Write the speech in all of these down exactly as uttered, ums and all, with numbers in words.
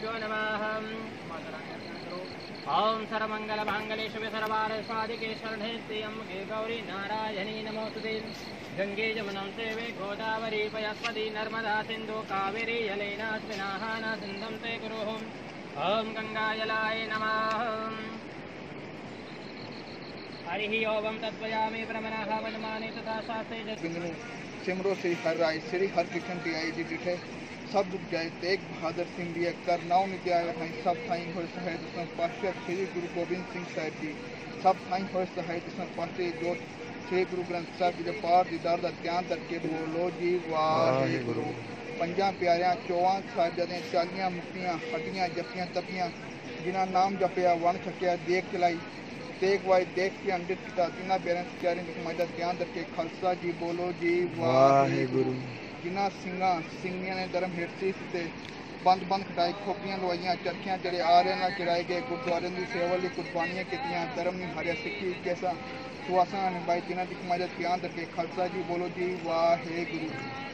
गुरुभ्यो नमः। ओम सर्वमंगल मांगल्ये शिवे सर्वार्थ साधिके शरणे त्र्यंबके गौरी नारायणी नमोस्तुते। गंगे जमुना सेवे गोदावरी पयस्पति नर्मदा सिंधु कावेरी जलेनास्मिन् सिंधुं ते गुरुः। ओम गंगाजलाय नमः। हरि ओम तत्वयामि ब्रह्मणः वनमाने तथा शास्त्रे सिमरो श्री हर राय श्री हर कृष्ण की आई जी डिठे सब दुख जाए तेग बहादुर सिंह दिए कर नाव नित्याय भाई सब थाई हो सहाय दसम पातशाह श्री गुरु गोबिंद सिंह साहिब जी सब थाई हो सहाय दसम पातशाह जो श्री गुरु ग्रंथ साहिब जी पाठ दीदार का ध्यान करके बोलो जी वाहे गुरु। पंजा प्यारियां चौवां साहिबजादे चालियां मुक्तियां हड्डियां जपियां तपियां जिन्हें नाम जपया वन छकिया देख चलाई देख वाई देख के अंडित किया तिना प्यारियां प्यारियां मजा ध्यान करके खालसा जी बोलो जी वाहे गुरु। जिन्हें सिंगा सिंगिया ने धर्म हेठसी से बंद बंद खटाई खोपियां लवाइया चरखियां चढ़े आ रहे ना चढ़ाए गए गुरुद्वारे की सेवा लिए कुर्बानियां की धर्म नहीं हारिया सिक्खी कैसा सुहासा निभाई तिना की मजा ध्यान करके खालसा जी बोलो जी वाहे गुरु।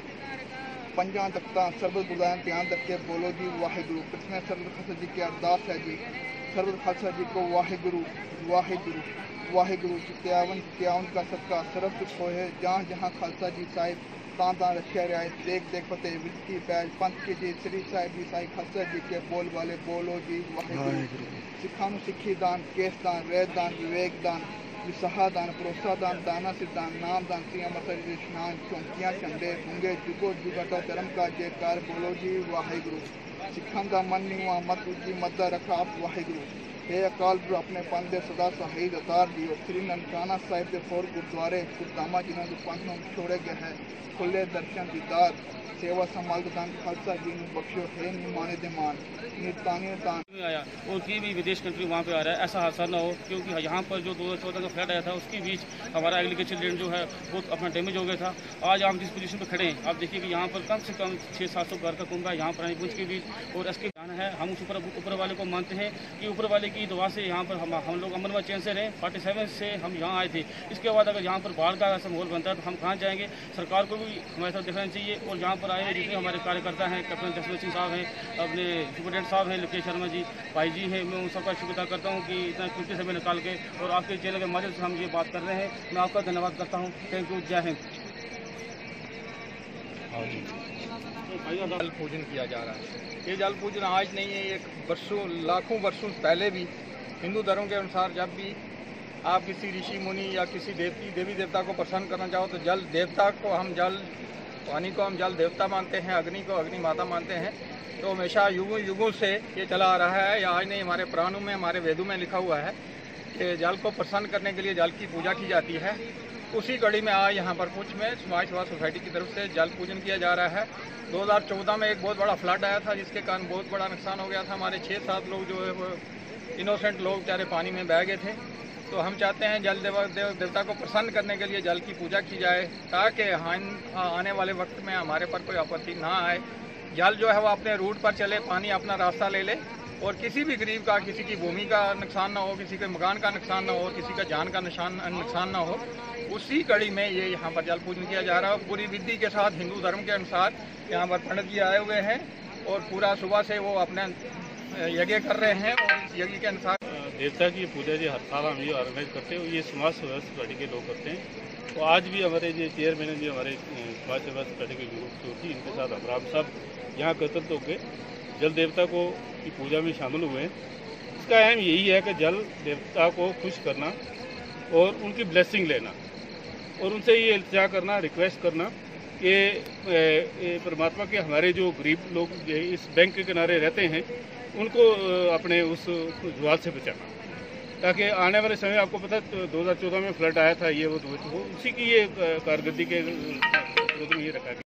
पंजा तख्ता सरबत बुलाया ध्यान करके बोलो जी वाहे गुरु। कृष्ण सरबत खालसा जी की अरदास है जी सरबत खालसा जी को वाहे गुरु वाहे गुरु वाहे गुरु। चित्यावन चित्यावन का सबका सरब कुछ हो है जहाँ जहाँ खालसा जी साहिब तां तां रखा रहा है देख देख फतेह विस्की बैज पंथ के जी श्री साहिब जी साई खालसा जी के बोल वाले बोलो जी वाहे गुरु। सिखानु सिखी दान केस दान वैद दान विवेक दान विसहा दान भरोसा दान दाना सिद्धान नाम दान सिया मसल स्नान चौंकियां झंडे होंगे जुगो जुगटा धर्म का जयकार बोलो जी वाहे गुरु। सिखन का मन नहीं हुआ मत उजी मत रखा आप वाहे गुरु। हे अकाल गुरु अपने पंथ दे सदा शहीद अतार दियो श्री ननकाना साहिब के फोर गुरुद्वारे गुरदामा जिन्हों के पंथ में छोड़े गए हैं खुले दर्शन दीदार सेवा संभाल दान खालसा जी ने बख्शो है निमाने दे मान नितानी दान आया और की भी विदेश कंट्री वहाँ पे आ रहा है ऐसा हादसा ना हो क्योंकि यहाँ पर जो दो हज़ार चौदह का फ्लड आया था उसके बीच हमारा एग्रीकल्चर लैंड जो है वो अपना डैमेज हो गया था। आज हम जिस पोजीशन पे खड़े हैं आप देखिए कि यहाँ पर कम से कम छः सात सौ घर का कुंभा यहाँ पर पुंछ के बीच और इसके जाना है। हम उस ऊपर ऊपर वाले को मानते हैं कि ऊपर वाले की दुआ से यहाँ पर हम हम लोग अमन व चैन से रहें। फोर्टी सेवन से हम यहाँ आए थे। इसके बाद अगर यहाँ पर बाढ़ का ऐसा माहौल बनता है तो हम कहाँ जाएंगे। सरकार को भी हमारे साथ देखना चाहिए और यहाँ पर आए जितने हमारे कार्यकर्ता हैं कैप्टन जसवंत सिंह साहब हैं अपने सुपरिटेंडेंट साहब हैं लोकेश शर्मा जी भाई जी हैं मैं उन सबका शुक्रिया करता हूँ कि इतना कीमती समय निकाल के और आपके चैनल के माध्यम से हम ये बात कर रहे हैं। मैं आपका धन्यवाद करता हूँ। थैंक यू जय हिंद। जल पूजन किया जा रहा है। ये जल पूजन आज नहीं है, ये वर्षों लाखों वर्षों पहले भी हिंदू धर्म के अनुसार जब भी आप किसी ऋषि मुनि या किसी देवती देवी देवता को प्रसन्न करना चाहो तो जल देवता को हम जल पानी को हम जल देवता मानते हैं, अग्नि को अग्नि माता मानते हैं। तो हमेशा युगों युगों से ये चला आ रहा है। या आज नहीं हमारे पुराणों में हमारे वेदों में लिखा हुआ है कि जल को प्रसन्न करने के लिए जल की पूजा की जाती है। उसी कड़ी में आज यहाँ पर पुंछ में समाज सेवा सोसाइटी की तरफ से जल पूजन किया जा रहा है। दो हज़ार चौदह में एक बहुत बड़ा फ्लड आया था जिसके कारण बहुत बड़ा नुकसान हो गया था। हमारे छः सात लोग जो है वो इनोसेंट लोग बेचारे पानी में बह गए थे। तो हम चाहते हैं जल देव देव देवता को प्रसन्न करने के लिए जल की पूजा की जाए ताकि आने वाले वक्त में हमारे पर कोई आपत्ति ना आए। जल जो है वो अपने रूट पर चले, पानी अपना रास्ता ले ले और किसी भी गरीब का किसी की भूमि का नुकसान ना हो, किसी के मकान का नुकसान ना हो, किसी का जान का निशान नुकसान ना हो। उसी कड़ी में ये यहाँ पर जल पूजन किया जा रहा है। पूरी विधि के साथ हिंदू धर्म के अनुसार यहाँ पर पंडित जी आए हुए हैं और पूरा सुबह से वो अपने यज्ञ कर रहे हैं और इस यज्ञ के अनुसार देवता की पूजा जो हर साल हम ये ऑर्गेनाइज करते हैं ये समाज सेवा सोसाइटी के लोग करते हैं। तो आज भी हमारे जो चेयरमैन जो हमारे समाज सेवा सोसाइटी के ग्रुप जो थी इनके साथ हम सब यहाँ एकत्रित होकर जल देवता को की पूजा में शामिल हुए हैं। इसका अहम यही है कि जल देवता को खुश करना और उनकी ब्लेसिंग लेना और उनसे ये इल्तिजा करना रिक्वेस्ट करना कि परमात्मा के हमारे जो गरीब लोग इस बैंक के किनारे रहते हैं उनको अपने उस ज्वाल से बचाना ताकि आने वाले समय आपको पता है दो हज़ार चौदह में फ्लड आया था ये वो, वो उसी की ये कारकर्दगी के ये रखा गया।